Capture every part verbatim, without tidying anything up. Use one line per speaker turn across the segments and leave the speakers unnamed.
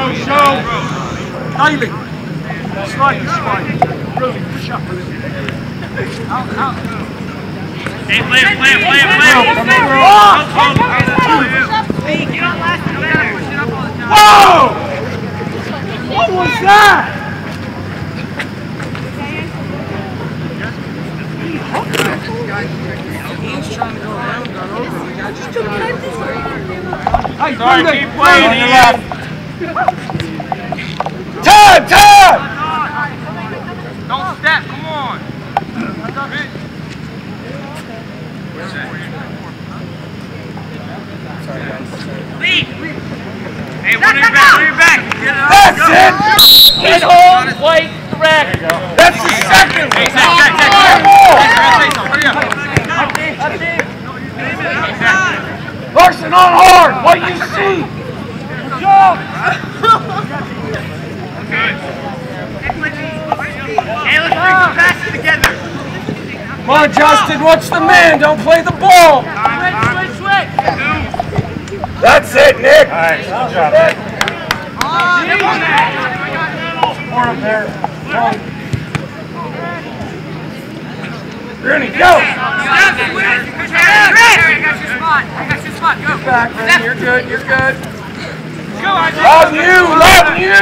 show. Daily. Slide this way. Really push up a little bit. Out, out.
Hey, play it, play it, play it, play it.
Whoa! What was that? He's trying to go around, got over. The guy just took it. Hey,
sorry, keep playing.
On the left. Time, time!
Don't step, come on. Lead. Hey, run your back, run your back.
That's it!
Get home, white, direct.
That's the second one!
Hey, Zach, Zach, Zach, hurry up.
Larson on hard! What do you see? Jump!
Good. Hey, let's bring some passes together.
Come on, Justin, watch the man, don't play the ball!
Switch, switch, switch!
That's it, Nick!
Alright, good job, Nick.
More up there. Rooney, go!
I got your spot, I got your spot, go!
Back, Rooney, you're good, you're good.
Go, Isaac!
Love you, love you!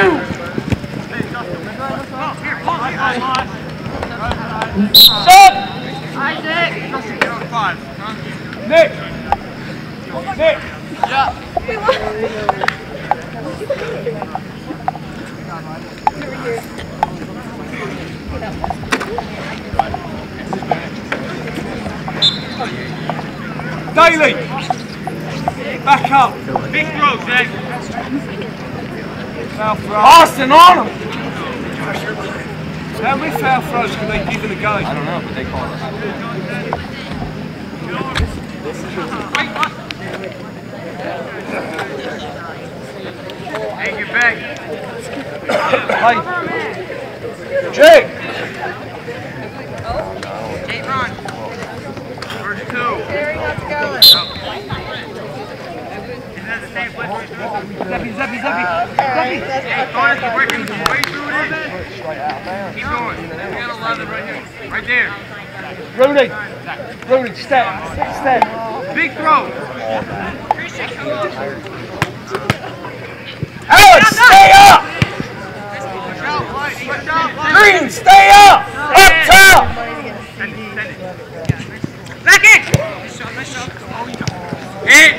Stop!
Isaac!
Nick! Nick!
Yeah.
Daly! Back up!
Big throw, Zach!
Foul throw. Austin on him! How many foul throws can they give in a game? I don't know, but they call it.
Hey, get back!
Hey! Jake!
Jake, run! First two.
Gary, how's it going?
Isn't that the same place?
Zeppy, Zeppy, Zeppy!
Alright, that's
Hey, Connor, keep working way through it. Keep going. We got eleven right here. Right there.
Rooney! Rooney, step! Step!
Big throw.
Alex, stay up! Green, stay up! Up top!
Back in! Hit!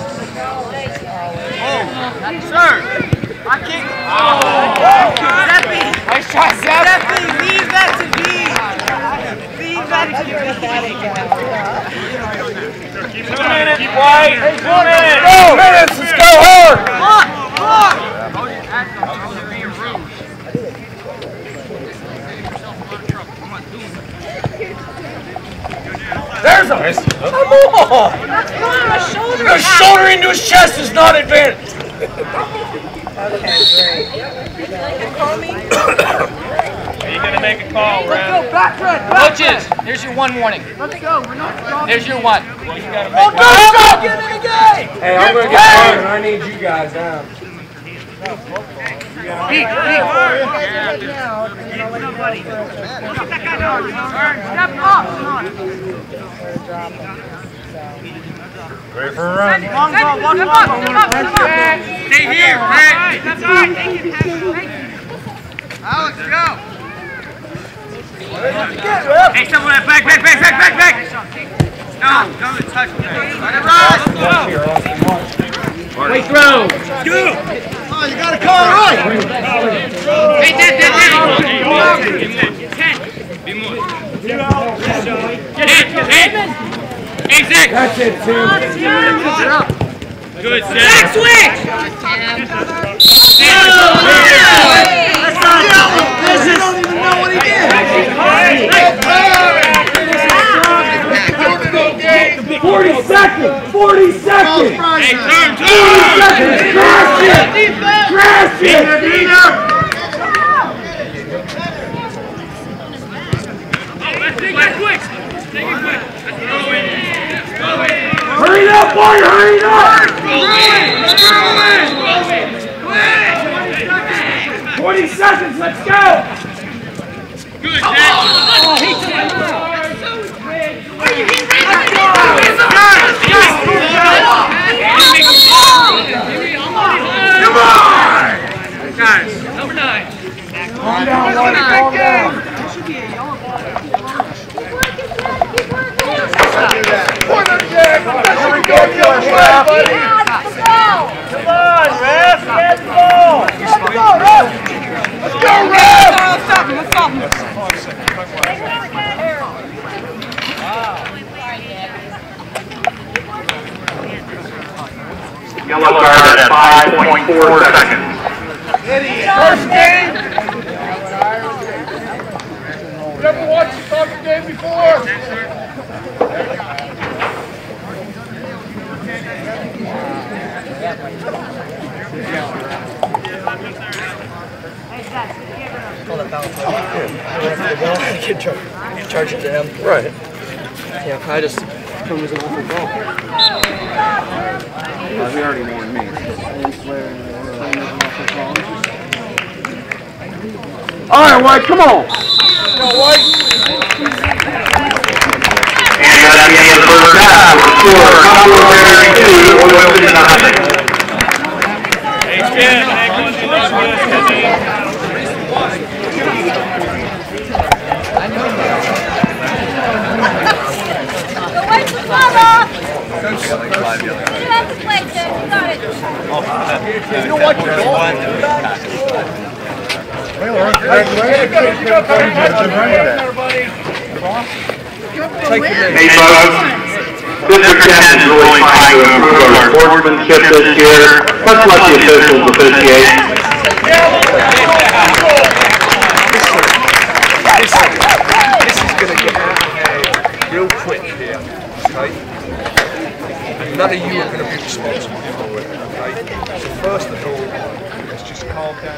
Oh, sir! I can't. Oh! Zeppy!
Nice try, Zepp!
Zeppy, leave that to me! Leave that to me!
Two minutes, keep white! Hey, two minutes! Go! Minutes, let's go hard!
Come on! Come on! You're being rude.
There's a... Come on! The shoulder into his chest is not advantage.
Okay, great. Call me.
Are you going to make a call,
Let's
Red?
go, back red, back
Coaches, here's your one warning.
Let's go, we're not stopping.
Here's your one. Well, you got to
Oh,
make
go, go! Get in the game!
Hey, I'm going to get started and I need you guys down.
Beat, beat.
Now,
Somebody.
and
Step up!
Ready for a run.
Long ball, long
Step
ball.
up! Step up! Step up! Stay here, Brett! That's all right. Thank you, Alex, go! Hey, someone, back, back, back, back, back, back! No, don't touch me. Let it rise!
Wait, throw.
Go!
Oh, you gotta call it right!
Hey, Dad, Dad, Dad! Ten! Be more. Get hit, get hit! Hey, Zach!
That's it, Tim.
Good, Zach! Zach, switch!
This is don't even know what he did. Forty seconds! Forty seconds!
Hey, turn, turn!
Forty seconds! Crash it! Crash it! Hurry up, boy! Hurry up!
Let's go in! Let's go in!
thirty seconds, let's go!
Good, Jack. Oh, he took it.
Come on!
Guys, number nine.
Calm down, Lloyd, calm down.
Come on, Ref! Get the ball! Let's go, Ref! Let's go, Ref! Let's stop him, let's stop him.
Yellow card at five point four seconds.
First game! You ever watched the soccer game before?
Charge it to him. Right. Yeah, I just come as an awful ball. Uh, he already warned me.
All right, White, come on.
And that's the end of the first half. The score, Commodore two, Wilson nothing.
Hey, Ken, hey, good, you look good, Kenny.
Go away from Mama! You have to play, Jim. You got it.
You know what you're doing?
Hey, folks. District ten is really trying to improve our sportsmanship this year. Let's let the officials officiate.
This is going to get out real quick here, okay? None of you are going to be responsible for it, okay? So first of all, let's just calm down.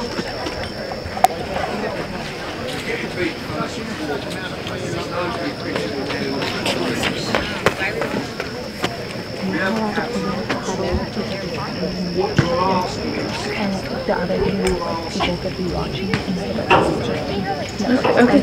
And the other two people could be watching instead of okay.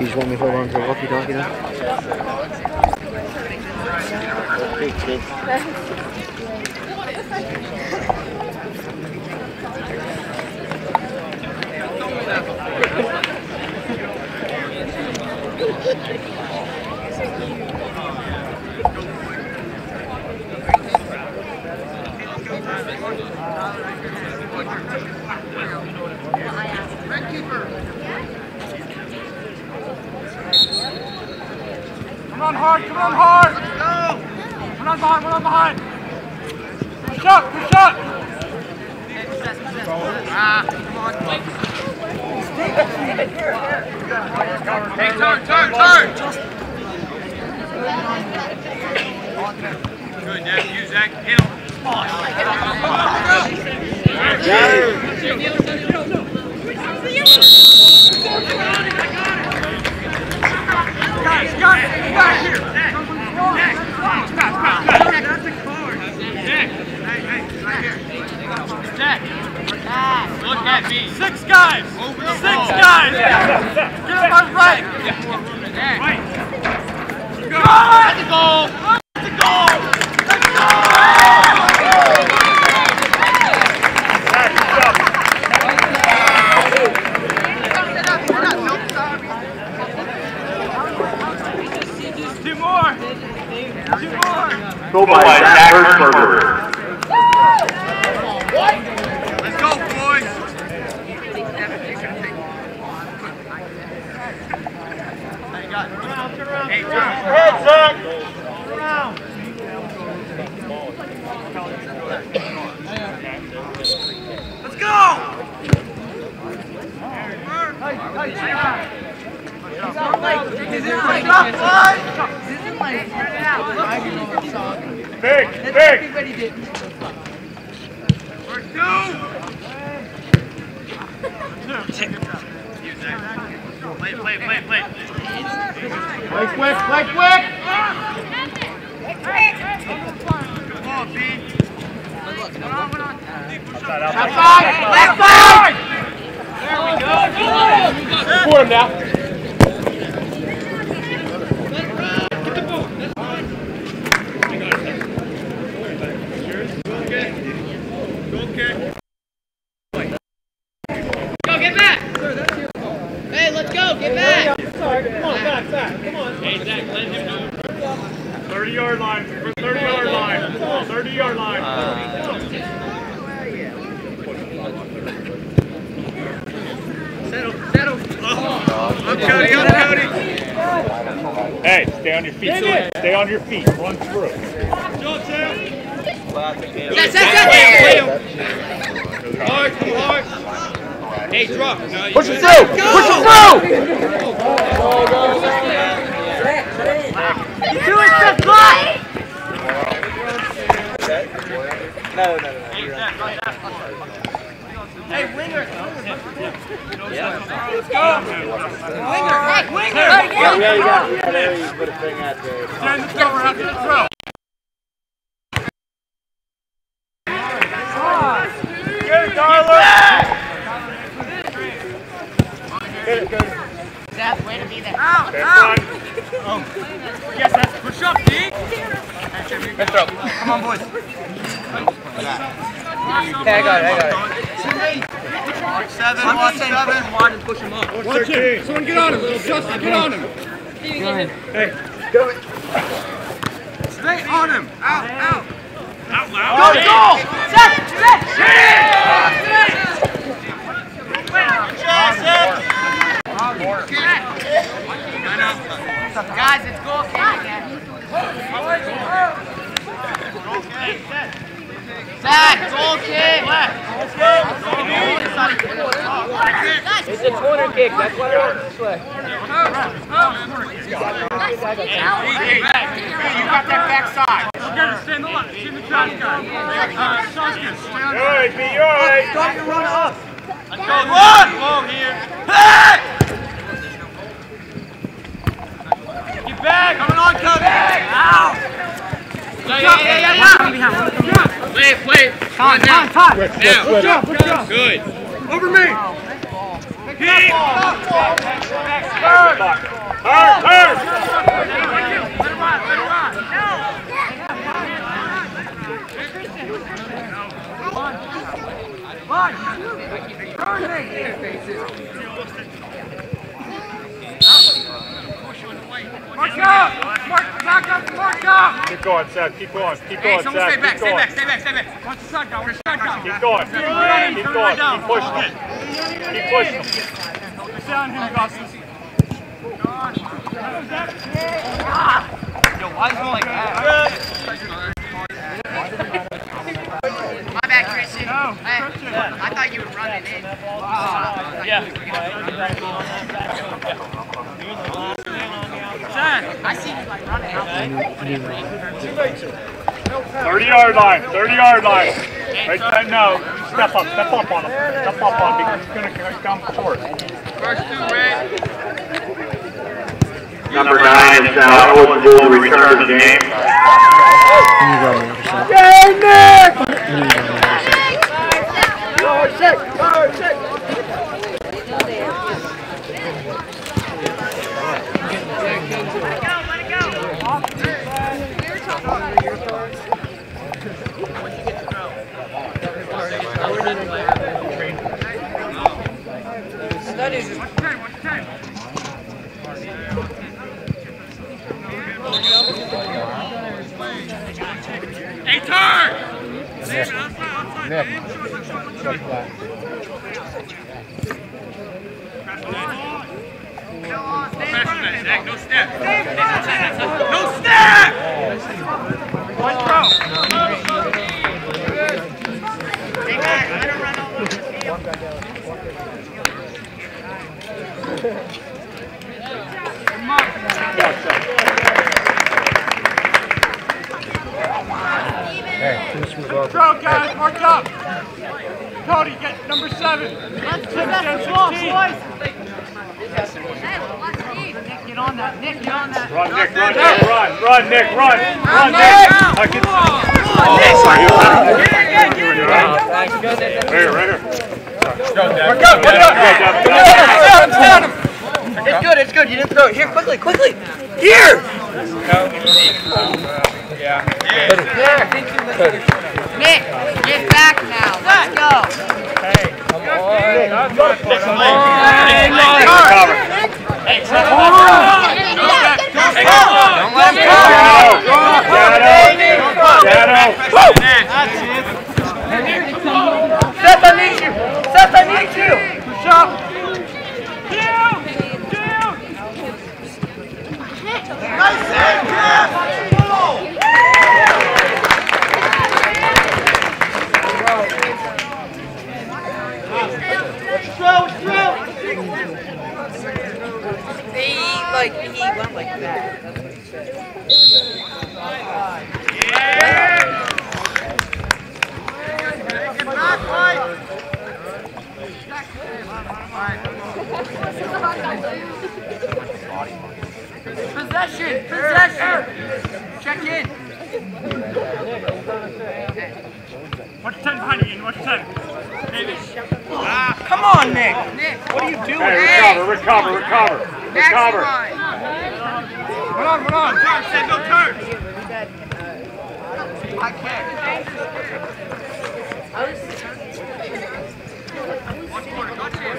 You just want me to hold on to the walkie-talkie now?
Come on hard, come on hard! Let's go! Come on behind, come on behind! Push up, push up! Ah, come on. Hey, turn, turn, turn! Good, Dad. You, Zach. Hit him. Guys, guys, back here. Stop, stop, stop. That's a forward. Zach. Hey, hey, right here. Zach. Look at me. Six guys. Six guys. Get him on right. Right. Go. That's a goal. That's a goal. Let's go. Two more. Two more.
Go by Zach Hertzberger.
Let's go, boys. Hey, turn.
Head, Zach. Around.
Let's go.
Big, big.
We're two. Play, play, play, play.
Play quick, play quick.
Come on, B.
Outside, left side.
There we go.
Support him now.
Go, get back! Hey, let's go, get back!
Come on, back, back. Come on.
Hey, Zach, let him do it.
thirty yard line. thirty yard line. thirty yard line.
Settle, settle. Oh. Up, Cody, up, Cody.
Hey, stay on your feet. Stay on your feet. Run through.
Zach, Zach, Zach! Hard, come hard. Hey, drop. No, you
Push it through. Push it through.
Do it, step back.
No, no, no.
Hey, winger.
Yeah.
Let's go. Winger, hey, winger.
Yeah, yeah, you got it. There you put a thing out there.
Stand the throw, we're after the throw.
Get it, Darla. Get it, good.
Zach, way to be there.
Out,
That's
out.
fine.
Oh. Yes, that's push up, D.
Good throw.
Come on, boys.
Hey, I got it, I got it.
Seven, one, seven.
Wide and push him up.
Watch it. Someone get on him. Justin, get on him.
Hey, go it.
Stay on him. Out, out. Out loud.
Go, go! Zach, Zach! Guys, it's goal kick again. Zach, goal kick!
It's a corner kick. That's why they're this way.
You got that back side. Okay, stay in the left. Stay in the track guy. Uh, Shoskin, stay on the
Alright, be alright.
Start to run up. Let's go, run! Whoa, here. Hey! Get back! Coming on, Cody! Ow!
Yeah, yeah, yeah, yeah, yeah. Wait, wait.
Time, time, time.
Quick, quick,
Now.
quick.
Good.
Over me. Keep.
Turn, turn!
Mark out! Mark, back up, mark out!
Keep going, Seth. Keep going. Keep
Hey,
going,
someone
Seth.
stay back,
Keep
stay
going.
back, stay back, stay back. Watch the shotgun, watch the shotgun.
Keep going. Keep going. Keep pushing. Keep pushing.
Focus on him, Augustus. Yo, why is it like that?
My bad, Christian. No, Christian. I, I thought you were running in. Uh, yeah. I see you like running out.
thirty yard line. thirty yard line. Right side, no. Step up. Step up on him. Step up on him because he's going to come short.
First two, red.
Number nine is now eligible to return to the game.
Yay, Nick!
Hey, turn!
Nick.
No step! No step! One throw!
Hey guys, let her run all over the field.
Come on! Throw, guys, mark up! Cody, get number seven! Let's get that ball, boys! Nick, get on that! Nick, get on that!
Run, Nick, run, Nick, run, run, Nick, run, run,
Nick!
Nick! Right here, right here.
Mark out, mark out! It's good, it's good. You didn't throw it. Here, quickly, quickly! Here!
Yeah.
Nick, get back now. Let's go.
Hey, come on.
Hey,
Cover.
don't let him go!
Seth, I need you! Seth, I need you!
Push up! Down! Down! Nice hit, Jeff!
He, like, he went like that. That's what he said.
Possession! Possession! Check in! Watch ten behind you, watch ten. Maybe.
Ah, come on, Nick!
Nick!
What are you doing?
Hey, recover, recover, recover. Recover.
Hold on, hold on! Turn, Sam, no turn! I can't. Watch corner, watch here.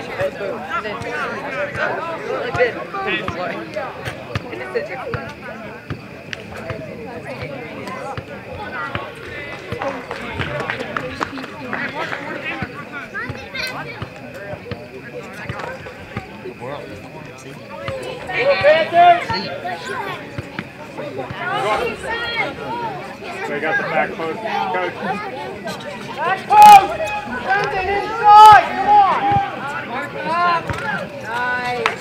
They got the back post, coach.
Back post! Send it inside! Come on!
Nice.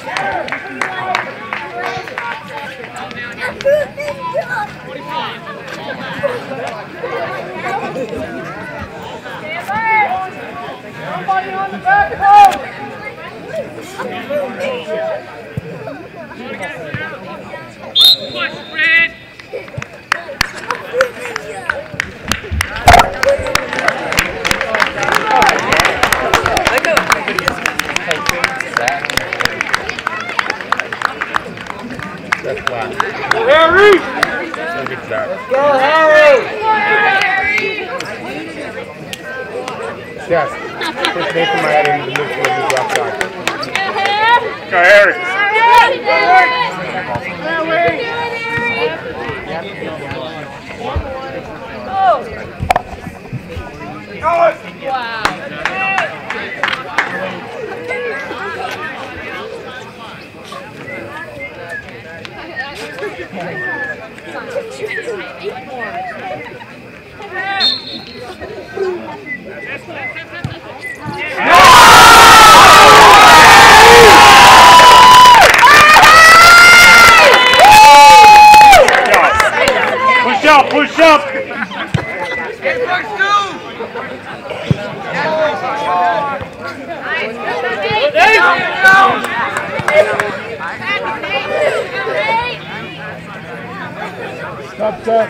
Somebody on the back post! Push, Fred!
I know everybody is.
Harry!
Go, Harry!
Yes. Push me from my head into the midfield of the left side.
Go, Harry! Push up, push up!
Stop, stop.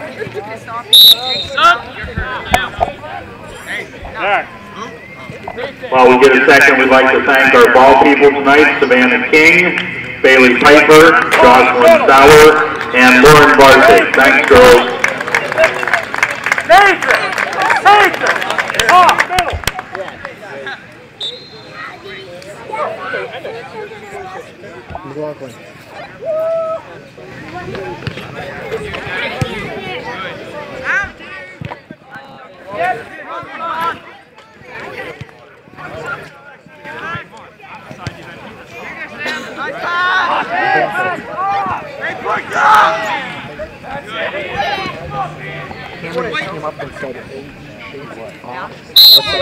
Back.
While we get a second, we'd like to thank our ball people tonight, Savannah King, Bailey Piper, Jocelyn Sauer, and Lauren Varsity. Thanks, girls.
Nathan! Nathan! Off, middle!
McLaughlin. Cameron came up and said eight shades off. What's that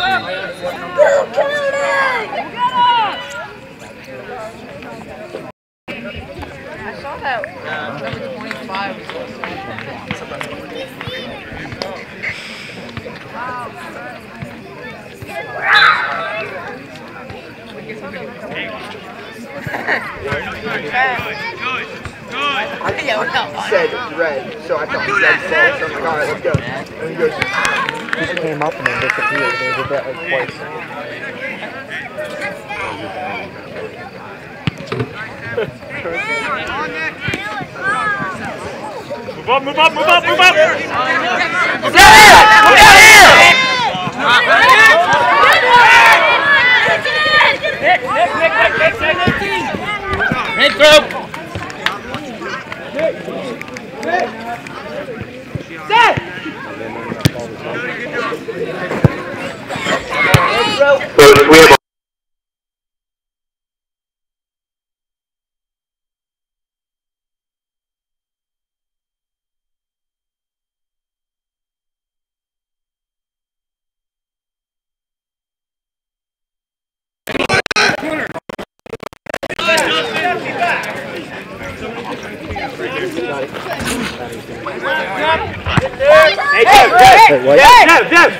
I saw that number twenty-five was also.
I think he said red, so I thought he said false. So I'm like, alright, let's go. And he goes,
He just came up and then disappeared. They did that like twice.
Move up, move up, move up, move up!
Get here! Get here!
Nick, Nick, Nick, Nick, Nick, Nick, Nick. Red throw. Set!
Folks, we have
Hey, Jeff, Jeff, Jeff, Jeff, Jeff!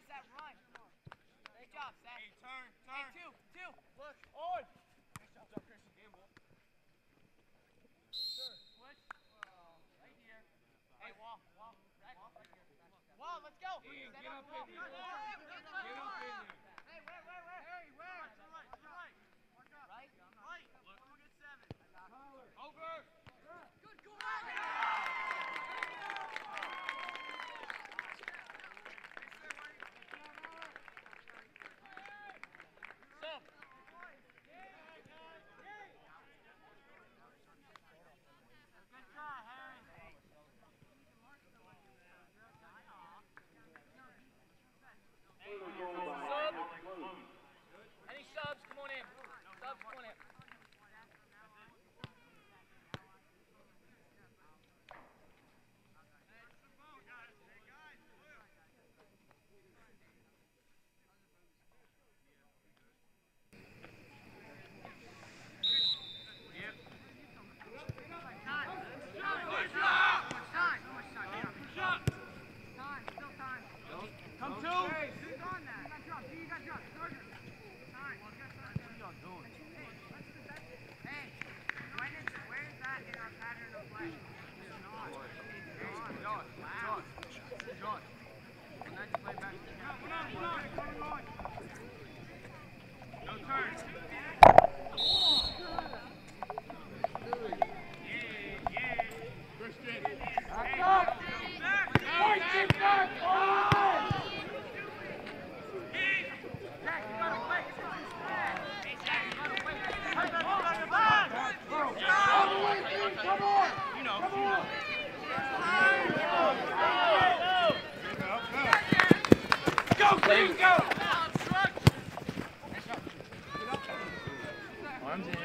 Seth, run. Great job, Seth.
Hey, turn, turn.
Hey, two, two. Look.
On. Nice job, job, Christian. Gamble.
Switch. Right here. Hey, wall, wall. Right, wall, right here. Wall, let's go.
Yeah,
Set
get
up
up
wall.
in there.
Get up,
Get up in there.
Hey, where, where, where?
Hey, where? To the right, to the right.
Right?
Right. Look, we'll get seven. Over.
Good call. Sub. Good try, Harry.
Sub. Any subs? Come on in. Subs, come on in.
Come two. Who's on that? You got drop. You got drop. Starter. Time. What are y'all doing? Hey, when is, where is that in our pattern of play? It's not. It's not. Wow. Josh. When that's play back to the cap. Come on, come on, come on. No turn. Yeah, yeah. Christian. Back up. Back. Back. Back. Back. Come on! You know, you know. Go, Clean, go!
Arms in.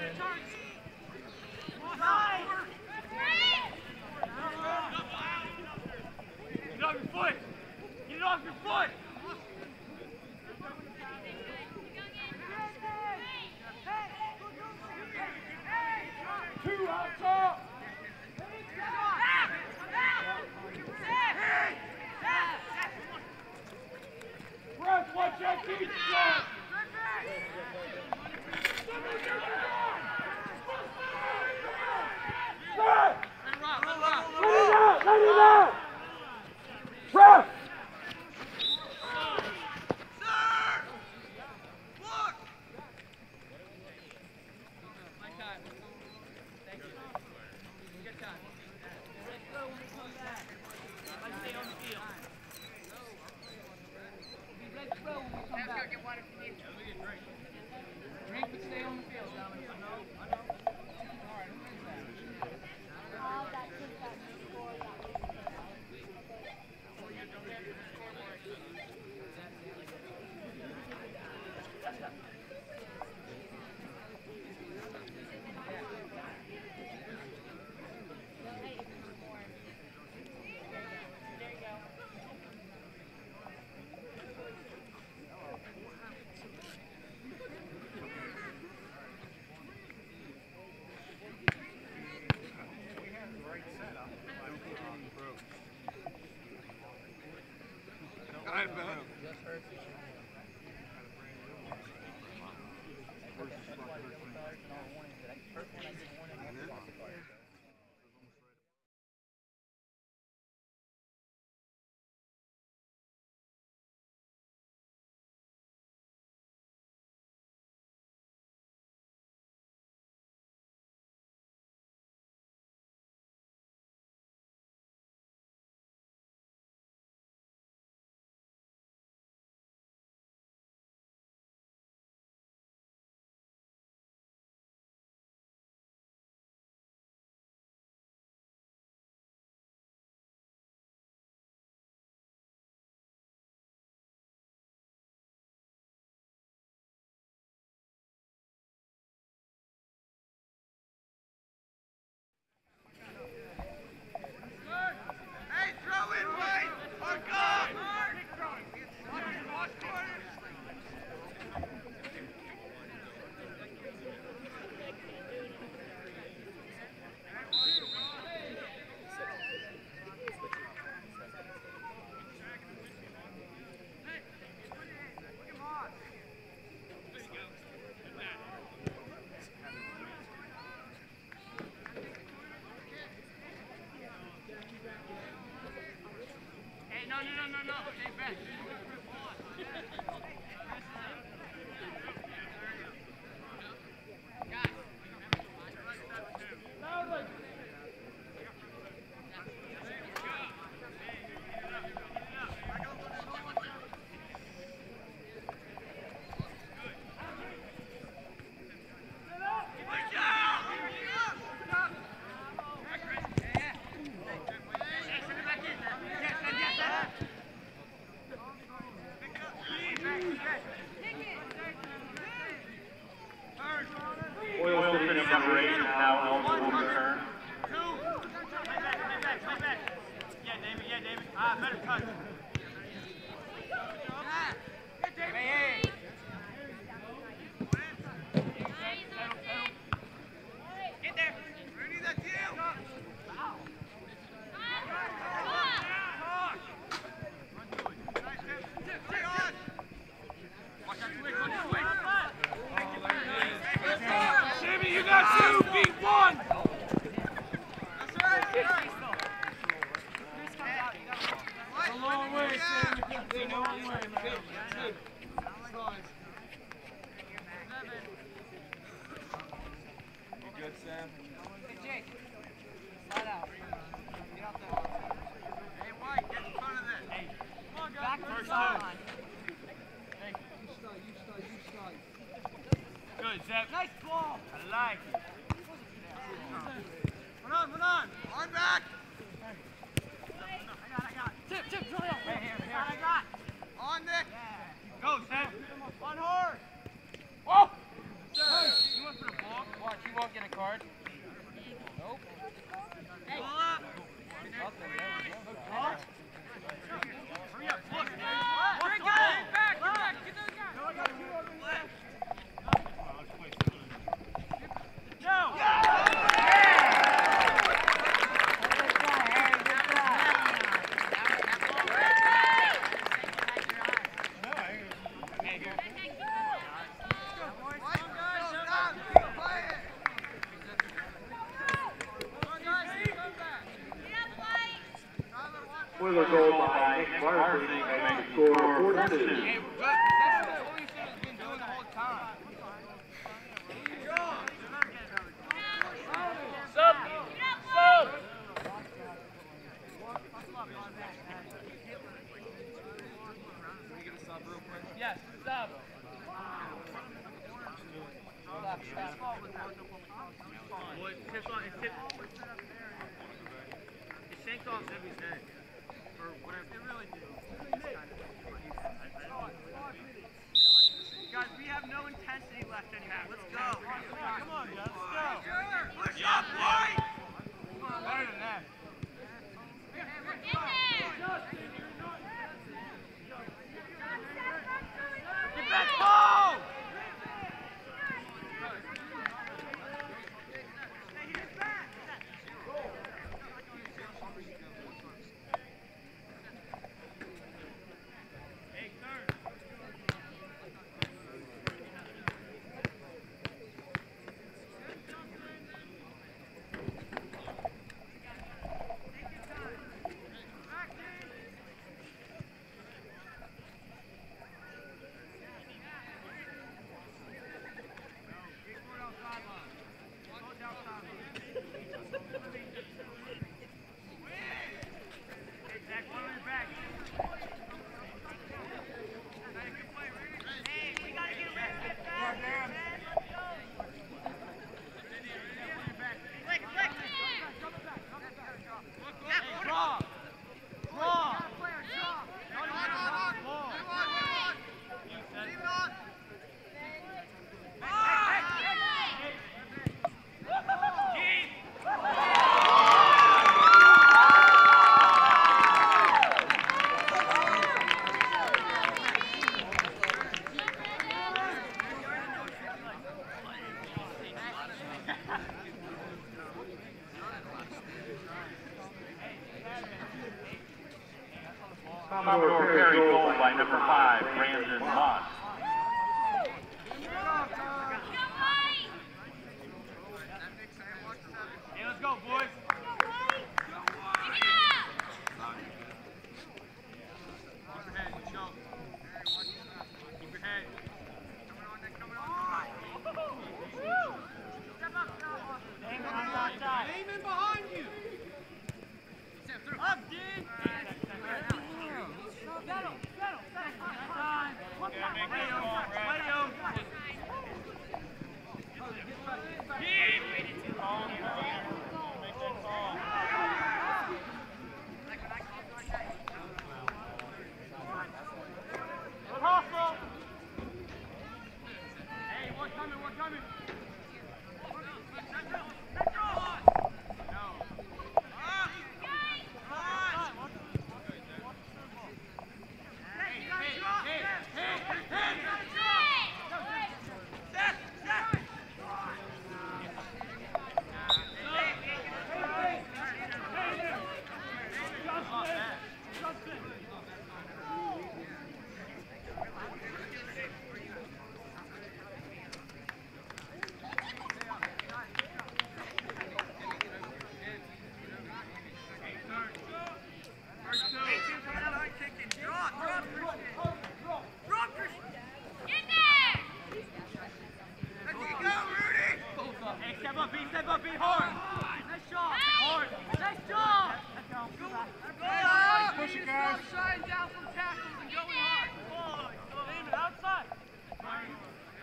Get off your foot! Get it off your foot! Two out top! Press, watch that deep shot! Let it out! Let it out! Press!
Drink, but stay on the field, Dominic. I know, I know. All right, who is that?
All that kid got scored.
I bet.
First one I did
no, no, no, no, no. Stay back.
Oil City number eight now eligible to return.
Yeah, David, yeah, David. Ah, better touch. Hey, hey. Get there. Ready that deal.
Sammy, you got two, beat one!
That's right, that's right.
It's a long way, Sammy. It's a long way, man. You good, Sam?
Hey, Jake. Slide out. Get out there.
Hey, White, get in front of this. Hey, come on, guys.
Back to the sideline.
Good, Zep. Nice ball. I like it. Run on, run on. On back. I got, I got.
Tip, tip, drill out.
Right here, here. I got. On, Nick. Go, Zep. On hard. Oh! Sir. You went for the ball.
Watch, you won't get a card. Nope.
Hey. Ball up. Ball. Hurry up, look. What? Get back, get back. Get those guys. No, I got two over there. No!
Oiler goal by Varsity and make a score four to two.
Hey, we're good. That's what you should have been doing the whole time.
Sub! Sub!
Yes, stop.
Boy, it tips on, it tips. It shanked off Zebby's head. Or whatever. It really did. Guys, we have no intensity left anymore. Let's go. Come on, guys. Let's go. Push up, White! Come on, better than that. Get back, ball!
Commodore carry goal by number five, Brandon Moss.
Hey, let's go, boys.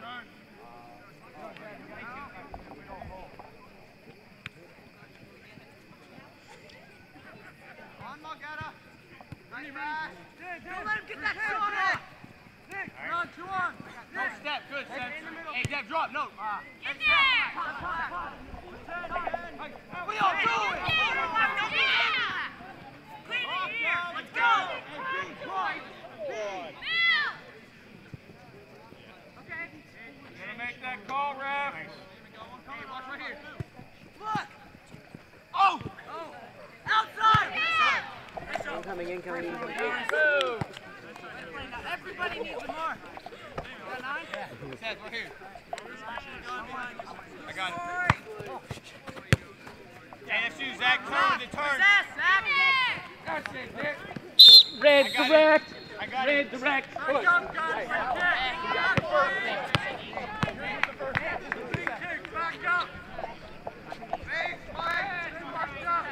On, Margetta. Nice pass. Don't let him get that shot off. Nick, run, two on.
No step, good step. Hey, Dev, drop, no. Uh,
Get there!
What are y'all doing?
Clean it here!
Let's go!
gonna make that call, ref.
Hey, watch right here. Look!
Oh!
Oh! Outside!
Incoming, incoming, incoming.
Everybody needs more. Got nine?
Seth, we're here. I got it. Hey, let's use that turn to turn.
That's it, Nick.
Red
I got
direct.
it. I got
Red
it.
direct.
Good
Push.
job, guys. Back up. Face, fight. Marked up.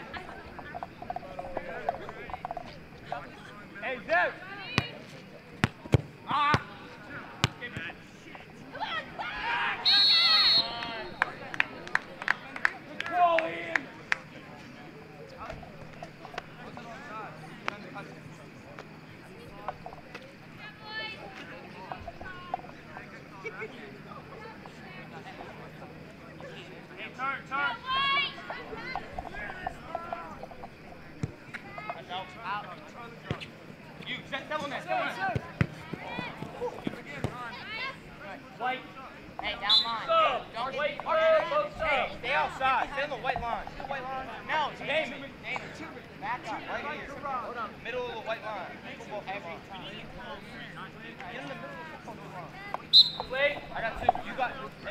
Hey, Dev. Ah. Crawl in. Hey, turn, turn. Out. You, set double net, double net. White.
Hey, down line.
Go.
Don't
White,
get
red, both
Hey,
sides.
stay outside. Stay on the white line. See the white line? No,
Name
David.
it.
David. Back up. Right here. Hold on.
Middle of the white line.
Football every time. Get in the middle of the football line.
Play. I got two. You got. Hey.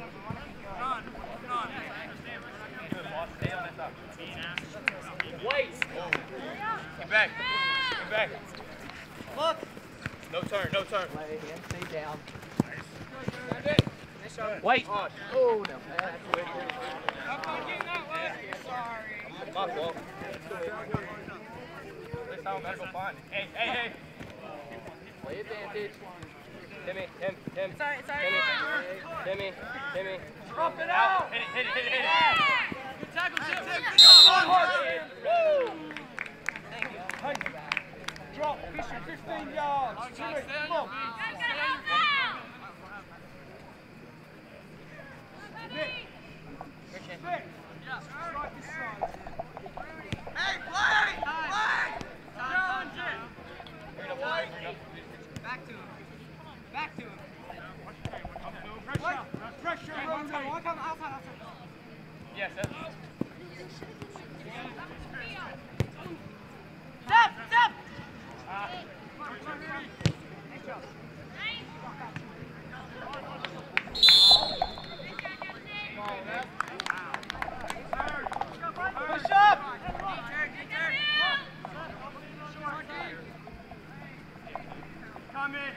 Good, boss. Stay on that top. White. Get back. Get back.
Look.
No turn. No turn.
Play and stay down.
White.
Oh, no. That's way too.
My fault. This time better go find it. Hey, hey, hey.
Play advantage.
Timmy, Tim, Tim.
Sorry, sorry.
Timmy, Timmy, Timmy.
Drop it out.
Hit it, hit it, hit it, hit it.
Good tackle, Tim.
Drop, Fisher, fifteen yards. Timmy, come on. Nick. Nick. Strike this side.
Hey, play! Play! Challenge it! Back to him. Back to him.
Pressure. Pressure. Rotate.
Walk on the outside, outside.
Yes, that's
Step! Step! Push up! Come in.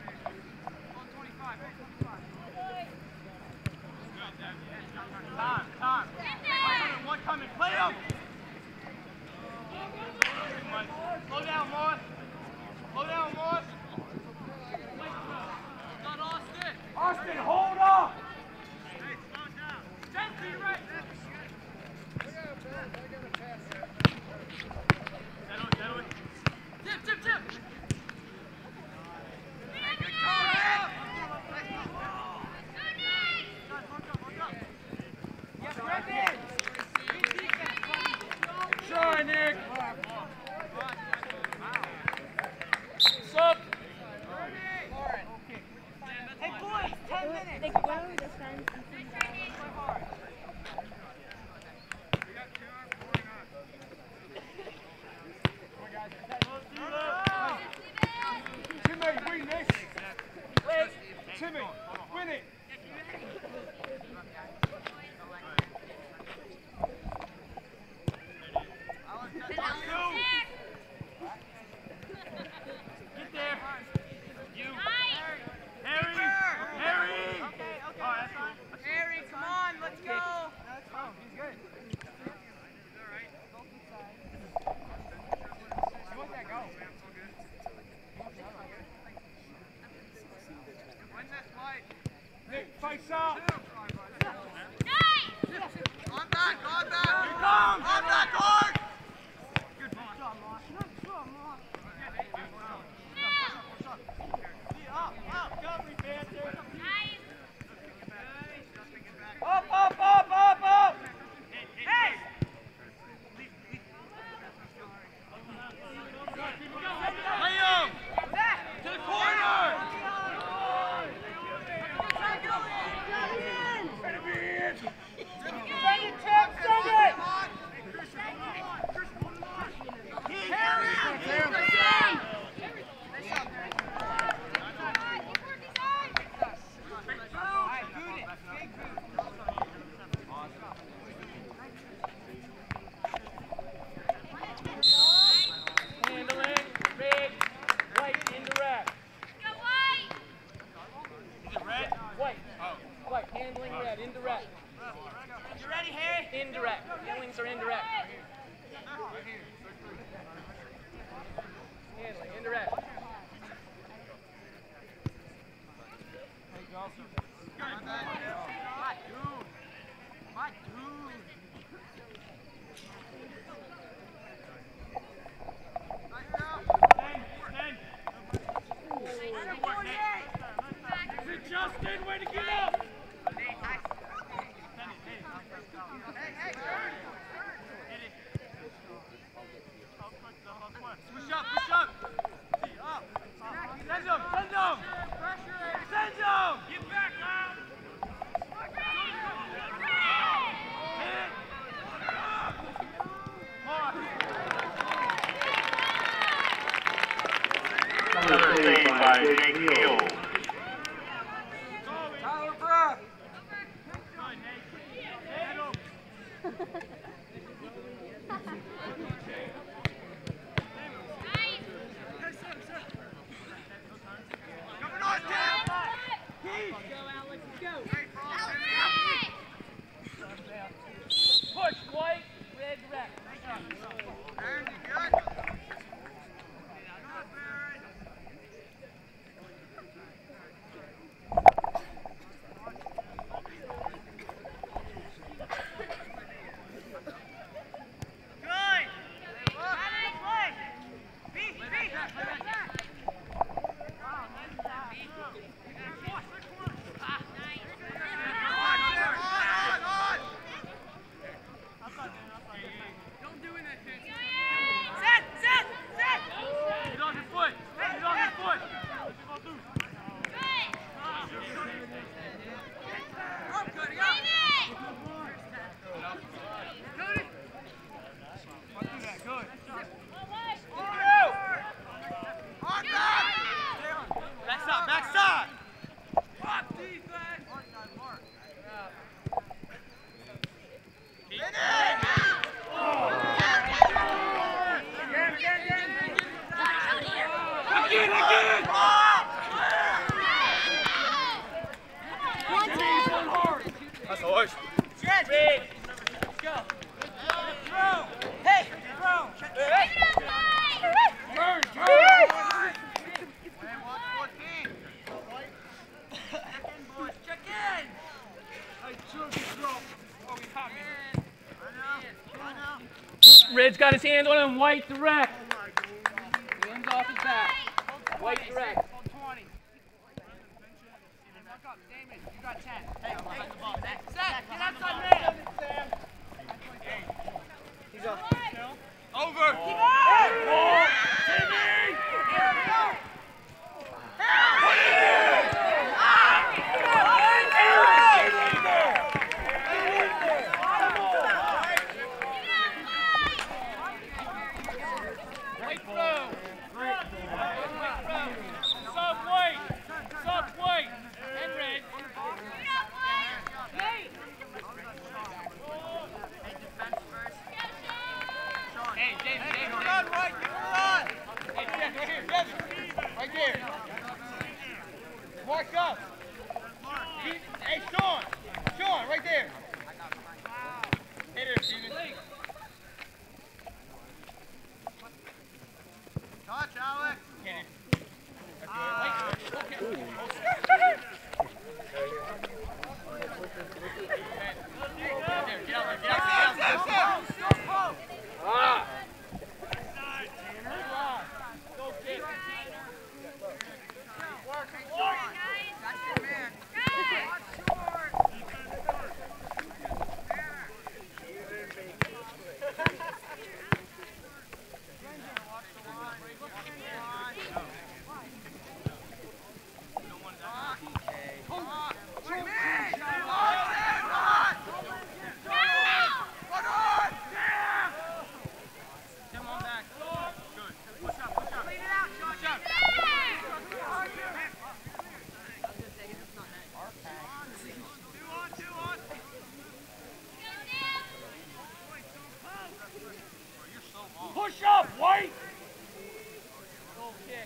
Time, time. One coming, play him! Slow down, Morris. Slow down, Morris. Got Austin. Austin, hold up! Hey, slow down. ten feet right. Settle it, settle it. Tip, tip, tip.
Try, Nick. Sup?
Hey, boys, ten minutes.
They go defense.
Timmy, win this. Timmy, win it.
Get there. You. Harry. Harry. Okay, okay. Oh, that's fine. Harry, come on, let's go. That's fine. He's good. All right. You want that go? Win this fight. Nick, face up.
On back, on back. Here comes. On back, hard. Good job, Mark. Up, up, go, Repander. Up, up, up, up, up. Hey. Liam, to the corner. Send it, Chip, send it.
Handling, red, white, indirect.
Go white.
Is it red?
White. White, handling red, indirect.
You ready, Harry?
Indirect. Handlings are indirect. Handling, indirect.
My dude.
Justin, way to get up!
Push up, push up. Up. Send him, send him. Send him.
Get back now!
Number saved by Jake Neal.
Tyler Brock.
Push, white, red, red.
Backside, backside.
That's the worst.
Let's go. Throw. Hey, throw. Hey.
Turn, turn!
Check in.
Hey, Joe, get throw. Oh, he caught me.
I know. I know.
Red's got his hand on him, white, direct. Hands off his back. White, direct.
Hold twenty. Look up, Damon. You got ten.
Hey, behind the ball. Set. Get outside, man. He's up.
Over.
Keep on.
Ball. Timmy.
White throw. White throw. Soft white. Soft white. And red.
Hey, David, David, run, right, give him a run. Hey, Jeff, right here, Jeff. Right there. Mark up. Hey, Sean. Sean, right there. Hey there, Steven. Touch, Alex. Get it. That's good. Wait. Okay.
Push up, White!
Goal kick.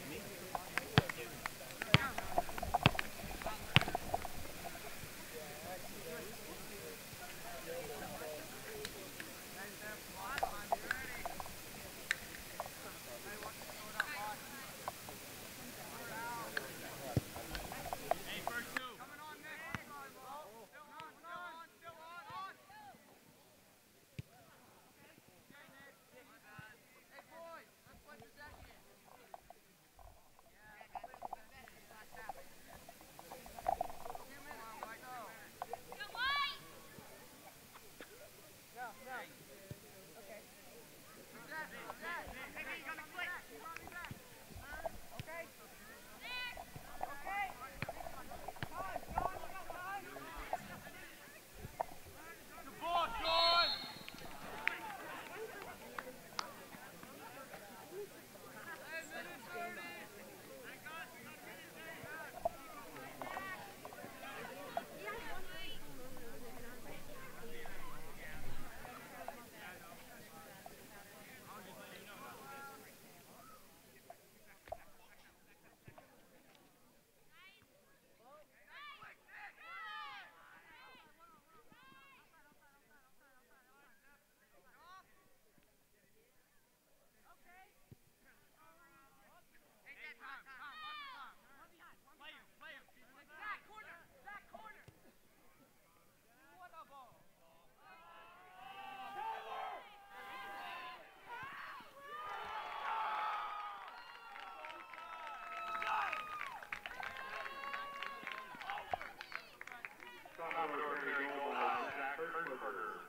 Commodore carry goal by Zach Hertzberger.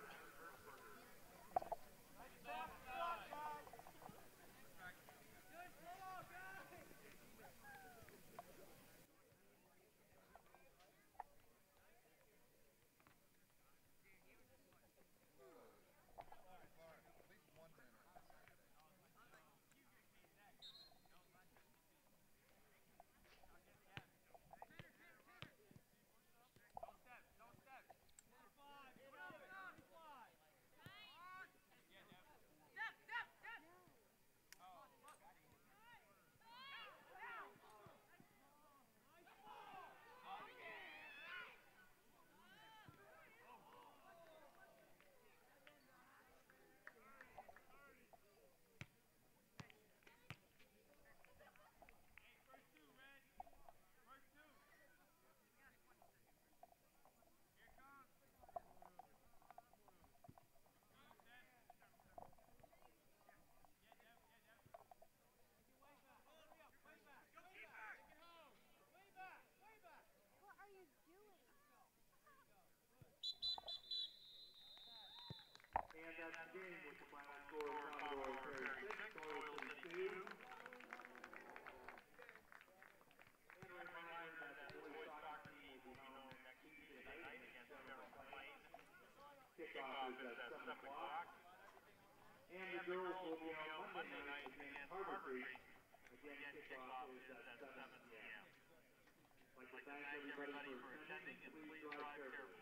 And that's the game with the final score of Commodore carry six, Doralton two. And a reminder that the boys soccer team will be home next Tuesday night against Seven Plains. Kickoff is at seven o'clock. And the girls will be on Monday night against Harbor Creek. Again, kickoff is at seven p m I'd like to thank everybody for attending and please drive carefully.